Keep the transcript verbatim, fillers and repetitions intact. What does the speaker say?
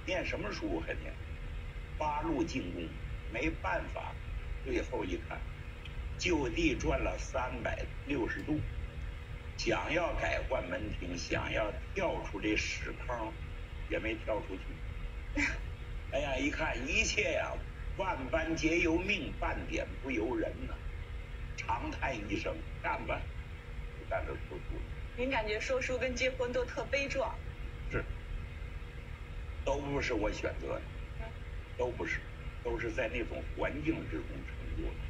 念什么书还念？八路进宫，没办法，最后一看，就地转了三百六十度，想要改换门庭，想要跳出这屎坑，也没跳出去。哎呀，一看一切呀、啊，万般皆由命，半点不由人呐、啊。长叹一声，干吧，就干这说书了。 您感觉说书跟结婚都特悲壮？ 是，都不是我选择的，都不是，都是在那种环境之中成就的。